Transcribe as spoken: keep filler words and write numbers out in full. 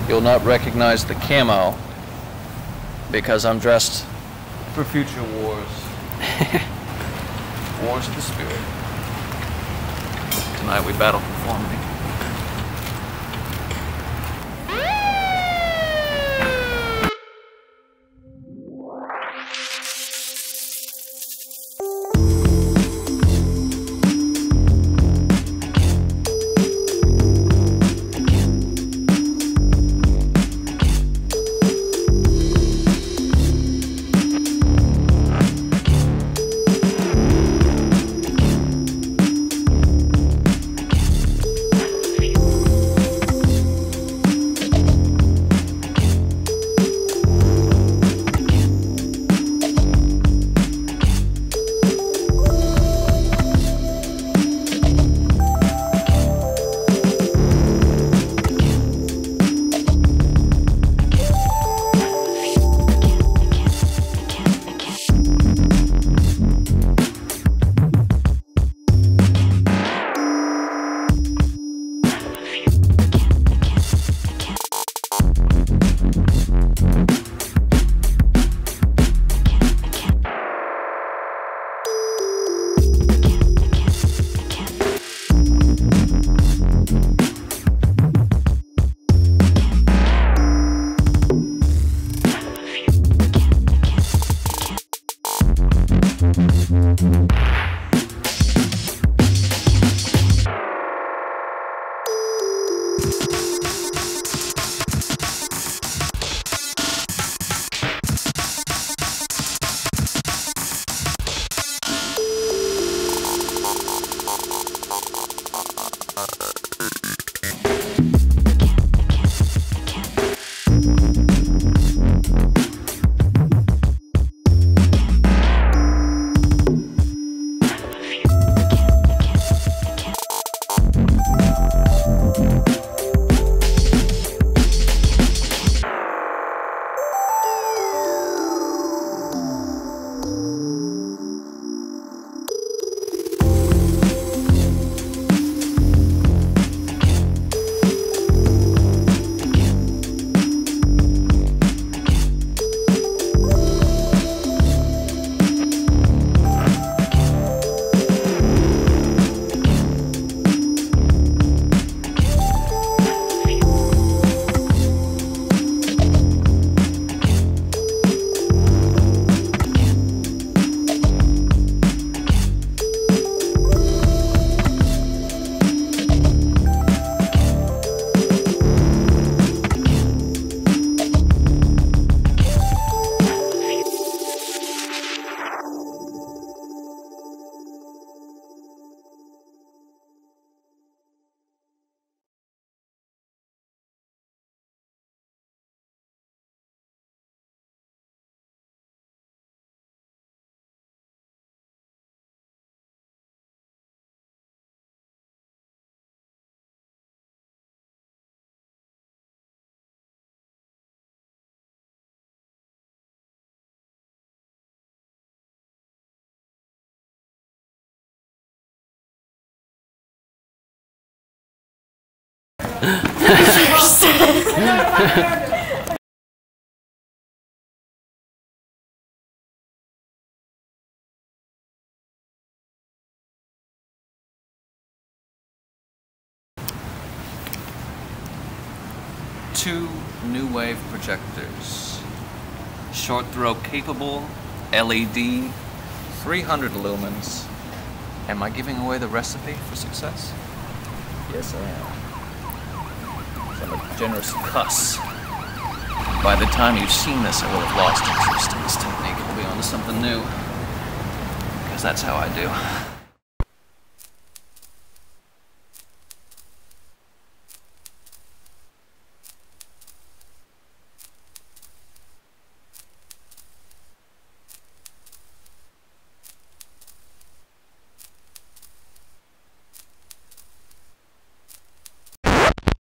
you'll not recognize the camo because I'm dressed for future wars. Wars of the Spirit. Tonight we battle conformity. Two new wave projectors. Short throw capable, L E D, three hundred lumens. Am I giving away the recipe for success? Yes, I am. I'm a generous cuss. By the time you've seen this, I will have lost interest in this technique. We'll be on to something new. Because that's how I do.